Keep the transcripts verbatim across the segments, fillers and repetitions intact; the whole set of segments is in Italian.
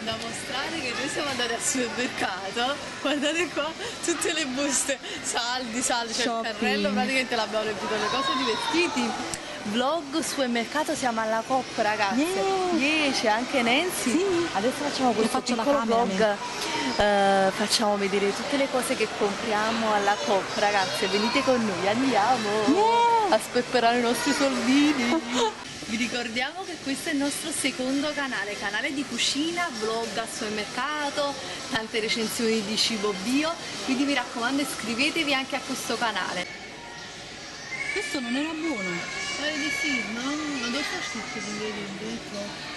da mostrare che noi siamo andati al supermercato, guardate qua tutte le buste, saldi, saldi, cioè il carrello praticamente l'abbiamo riempito le cose di vestiti. Vlog supermercato, siamo alla Coop ragazze, yeah. dieci, anche Nancy, sì. Adesso facciamo questo piccolo vlog, uh, facciamo vedere tutte le cose che compriamo alla Coop ragazze, venite con noi, andiamo yeah. a spepperare i nostri soldini. Vi ricordiamo che questo è il nostro secondo canale, canale di cucina, vlog al supermercato, tante recensioni di cibo bio, quindi mi raccomando iscrivetevi anche a questo canale. Questo non era buono. Pare di sì, no? Ma dove sta scritto dentro?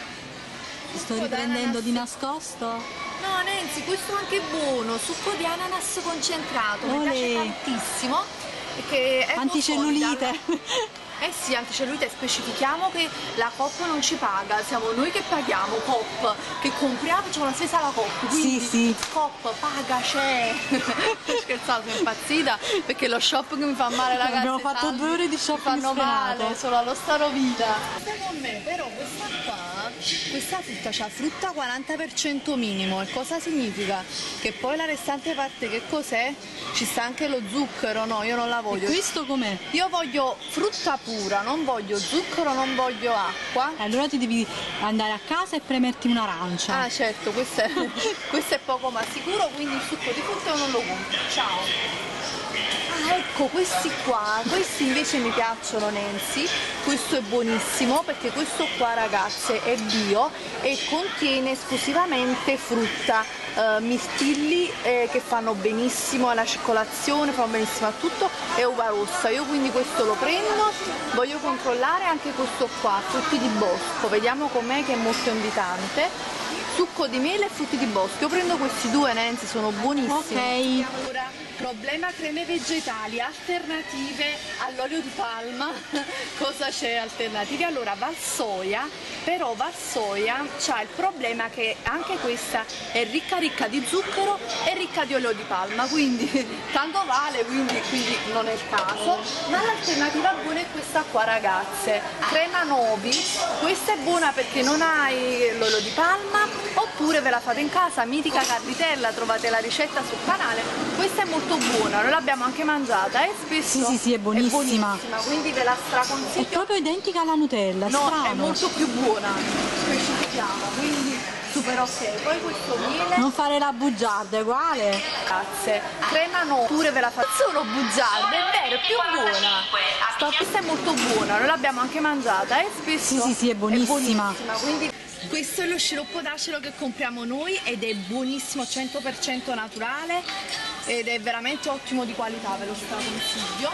Ti sto riprendendo di nascosto? No Nancy, questo è anche buono, succo di ananas concentrato, mi piace tantissimo. Perché è anticellulite. Eh sì, anticellulite, specifichiamo che la Coop non ci paga, siamo noi che paghiamo, Coop, che compriamo, facciamo la spesa alla Coop, quindi sì, sì. Coop paga, c'è. Scherzate, sono impazzita perché lo shopping mi fa male ragazzi. Abbiamo fatto due ore di shopping, fanno male, sono allo starovita. Stai con me, però questa qua, questa frutta c'ha frutta quaranta per cento minimo, e cosa significa? Che poi la restante parte che cos'è? Ci sta anche lo zucchero, no, io non la voglio. E questo com'è? Io voglio frutta pura, non voglio zucchero, non voglio acqua. Allora ti devi andare a casa e premerti un'arancia. Ah certo, questo è, questo è poco ma sicuro, quindi il succo di frutta io non lo compro. Ciao! Ah, ecco, questi qua, questi invece mi piacciono Nancy, questo è buonissimo perché questo qua ragazze è bio e contiene esclusivamente frutta, eh, mirtilli eh, che fanno benissimo alla circolazione, fanno benissimo a tutto, e uva rossa. Io quindi questo lo prendo, voglio controllare anche questo qua, frutti di bosco, vediamo com'è, che è molto invitante. Succo di mele e frutti di bosco, io prendo questi due Nancy, sono buonissimi. Ok. Ora, problema creme vegetali, alternative all'olio di palma. Cosa c'è alternative? Allora, Valsoia, però Valsoia c'ha il problema che anche questa è ricca ricca di zucchero e ricca di olio di palma, quindi tanto vale, quindi, quindi non è il caso. Ma l'alternativa buona è questa qua ragazze, crema Novi, questa è buona perché non hai l'olio di palma, oppure ve la fate in casa, mitica Carvitella, trovate la ricetta sul canale, questa è molto buona, noi l'abbiamo anche mangiata e eh? spesso sì, sì, sì, è buonissima. è buonissima, quindi ve la straconsiglio. È proprio identica alla Nutella, no, strano. È molto più buona, specifichiamo, quindi super ok. Poi questo miele, non fare la bugiarda, è uguale. Grazie. Crema no, pure ve la faccio. Sono bugiarda, è vero, è più buona. Sta questa è molto buona, noi l'abbiamo anche mangiata e eh? spesso sì, sì, sì, è buonissima. È buonissima, quindi questo è lo sciroppo d'acero che compriamo noi ed è buonissimo, cento per cento naturale ed è veramente ottimo di qualità, ve lo straconsiglio.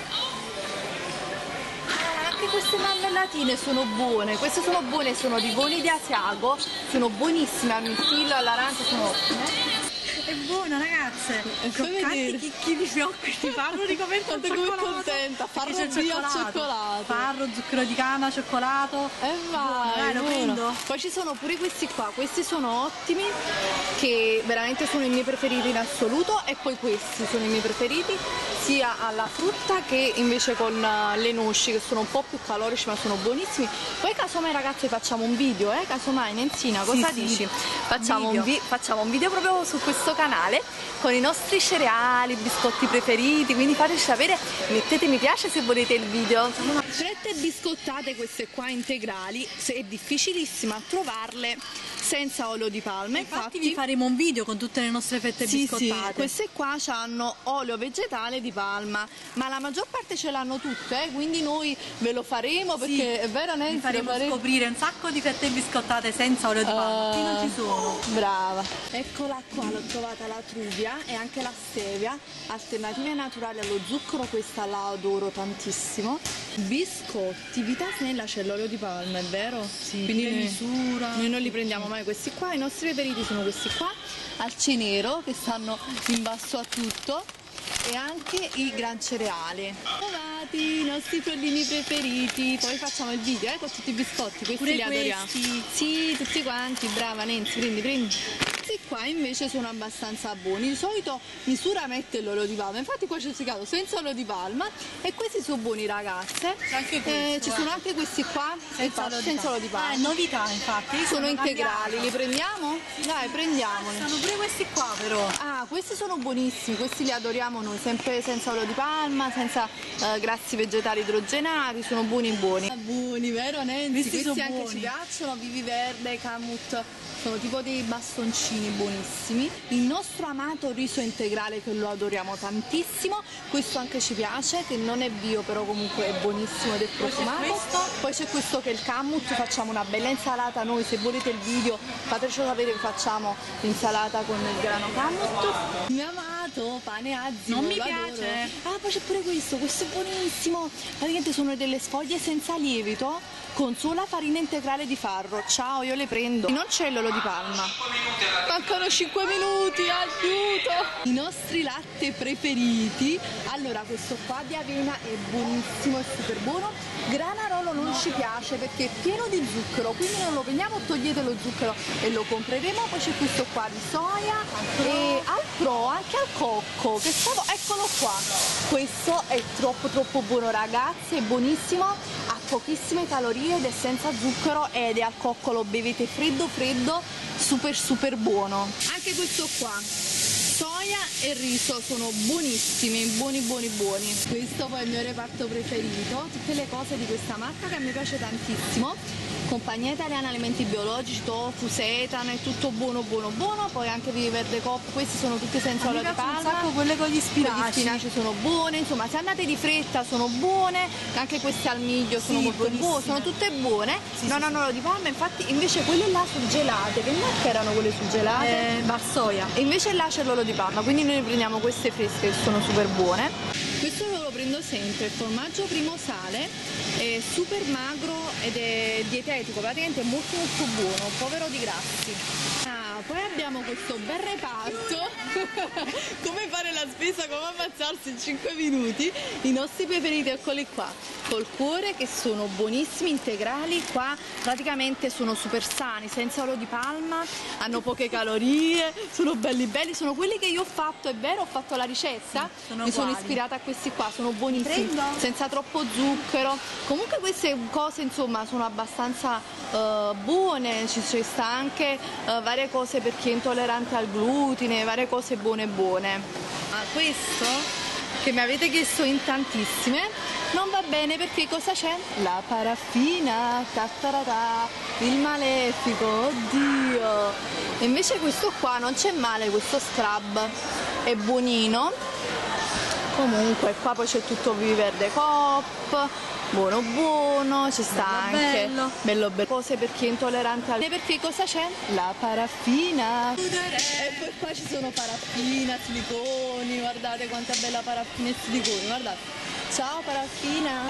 Ah, anche queste marmellatine sono buone, queste sono buone, sono di Goni di Asiago, sono buonissime, al mirtillo, all'arancia, sono ottime. È buona ragazze, croccanti chicchi di fiocchi, ti farro ricoperto al cioccolato. Contenta, farro via al cioccolato. Farro, zucchero di canna, cioccolato. E eh vai, dai, lo prendo. Poi ci sono pure questi qua, questi sono ottimi, che veramente sono i miei preferiti in assoluto, e poi questi sono i miei preferiti, sia alla frutta che invece con le noci, che sono un po' più calorici ma sono buonissimi. Poi casomai ragazzi facciamo un video, eh, casomai Nenzina, cosa sì, dici? Sì. Facciamo un, vi facciamo un video proprio su questo canale con i nostri cereali, biscotti preferiti, quindi fateci sapere, mettete mi piace se volete il video. Fette biscottate, queste qua integrali, è difficilissima trovarle senza olio di palma, infatti, infatti vi faremo un video con tutte le nostre fette sì, biscottate. Sì, queste qua hanno olio vegetale di palma, ma la maggior parte ce l'hanno tutte, eh? Quindi noi ve lo faremo perché sì, è vero Nancy, vi faremo fare... scoprire un sacco di fette biscottate senza olio di palma, uh, qui non ci sono. Brava. Eccola qua, l'ho trovata la truvia e anche la stevia, alternative naturali allo zucchero, questa la adoro tantissimo. Biscotti, vita snella, c'è l'olio di palma, è vero? Sì, quindi noi, misura. Noi non li prendiamo mai questi qua, i nostri preferiti sono questi qua, al cenero, che stanno in basso a tutto, e anche i gran cereali. Provati i nostri soldini preferiti, poi facciamo il video eh, con tutti i biscotti, questi pure li adoriamo. Questi. Sì, tutti quanti, brava Nancy, prendi, prendi. Sì, qua invece sono abbastanza buoni. Di solito misura mette l'olio di palma, infatti qua c'è scritto senza olio di palma, e questi sono buoni, ragazze. Anche questo, eh, ci sono anche questi qua senza, senza olio di palma. Ah, è novità, infatti. Sono, sono integrali, cambiato. Li prendiamo? Sì, Dai, prendiamoli. Sono pure questi qua però. Ah, questi sono buonissimi, questi li adoriamo noi, sempre senza olio di palma, senza eh, grassi vegetali idrogenati, sono buoni buoni. Buoni, vero Nancy? Questi, questi sono anche buoni. Ci piacciono, Vivi Verde, Kamut, sono tipo dei bastoncini buonissimi. Il nostro amato riso integrale che lo adoriamo tantissimo, questo anche ci piace, che non è bio però comunque è buonissimo ed è profumato. Poi c'è questo che è il Kamut, facciamo una bella insalata noi, se volete il video fatecelo sapere, facciamo l'insalata con il grano Kamut. Il mio amato pane azimo, non mi lo piace. adoro. Ah, poi c'è pure questo, questo è buonissimo, praticamente sono delle sfoglie senza lievito con sola farina integrale di farro. Ciao, io le prendo. Non c'è l'olio di palma. Mancano cinque minuti, aiuto! I nostri latte preferiti. Allora, questo qua di avena è buonissimo, è super buono. Granarolo non ci piace perché è pieno di zucchero, quindi non lo prendiamo, togliete lo zucchero e lo compreremo. Poi c'è questo qua di soia e al pro, anche al cocco, che stavo, eccolo qua. Questo è troppo troppo buono, ragazzi, è buonissimo, ha pochissime calorie ed è senza zucchero ed è al cocco, lo bevete freddo freddo, super super buono. Anche questo qua, soia e riso, sono buonissimi, buoni buoni buoni. Questo poi è il mio reparto preferito, tutte le cose di questa marca che a me piace tantissimo. Compagnia Italiana Alimenti Biologici, tofu, setano, è tutto buono buono buono. Poi anche Vivi Verde Coop, questi sono tutti senza olio di palma. Un sacco quelle con gli spinaci. Gli spinaci sono buone, insomma se andate di fretta sono buone, anche queste al miglio sono sì, molto buone, sono tutte buone, sì, non sì, hanno olio di palma, infatti invece quelle là surgelate, che marche erano quelle surgelate? Eh, Varsoia. E invece là c'è l'olio di palma, quindi noi ne prendiamo queste fresche che sono super buone. Questo lo prendo sempre, il formaggio primo sale, è super magro ed è dietetico, praticamente è molto molto buono, povero di grassi. Ah, poi abbiamo questo bel reparto, come fare la spesa, come ammazzarsi in cinque minuti, i nostri preferiti, eccoli qua, col cuore, che sono buonissimi, integrali, qua praticamente sono super sani, senza olio di palma, hanno poche calorie, sono belli belli, sono quelli che io ho fatto, è vero, ho fatto la ricetta, sì, sono mi sono uguali. ispirata a questi qua, sono buonissimi, Prendo? senza troppo zucchero. Comunque queste cose insomma sono abbastanza uh, buone, ci, ci sta anche uh, varie cose per chi è intollerante al glutine, varie cose buone buone. Ah, questo che mi avete chiesto in tantissime non va bene perché cosa c'è? La paraffina, tattarata, il malefico, oddio. E invece questo qua non c'è male, questo scrub è buonino. Comunque qua poi c'è tutto Vivi Verde Coop, buono buono, ci sta bello, anche bello bello bello, cose per chi è intollerante al... E perché cosa c'è? La paraffina. E poi qua ci sono paraffina, siliconi, guardate quanta bella paraffina e siliconi, guardate. Ciao paraffina.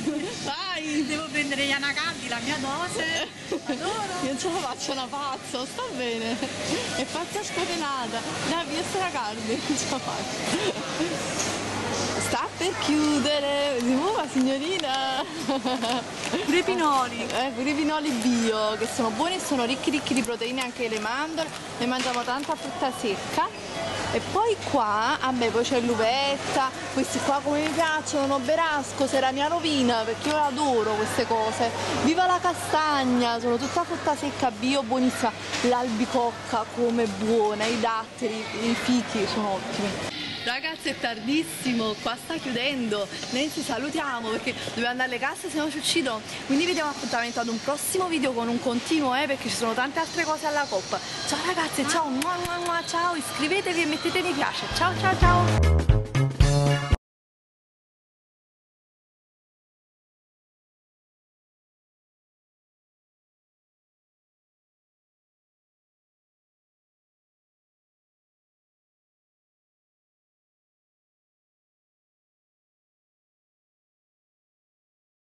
Vai! Devo prendere gli anacardi, la mia dose. Adoro. Io non ce la faccio, una pazza, sta bene. È pazza scatenata. Dai, via sta carne, non ce la faccio. Sta per chiudere, si muova signorina. Pure i pinoli. Eh, pure i pinoli bio, che sono buoni e sono ricchi ricchi di proteine, anche le mandorle, ne mangiamo tanta frutta secca. E poi qua, a me poi c'è l'uvetta, questi qua come mi piacciono, berasco, se la mia rovina, perché io adoro queste cose. Viva la castagna, sono tutta frutta secca bio, buonissima. L'albicocca come buona, i datteri, i fichi sono ottimi. Ragazzi, è tardissimo, qua sta chiudendo, noi ci salutiamo perché dobbiamo andare alle casse, se no ci uccidono. Quindi vi diamo appuntamento ad un prossimo video con un continuo, eh, perché ci sono tante altre cose alla Coop. Ciao ragazzi, ciao, mua, mua, mua, ciao, iscrivetevi e mettete mi piace. Ciao ciao ciao!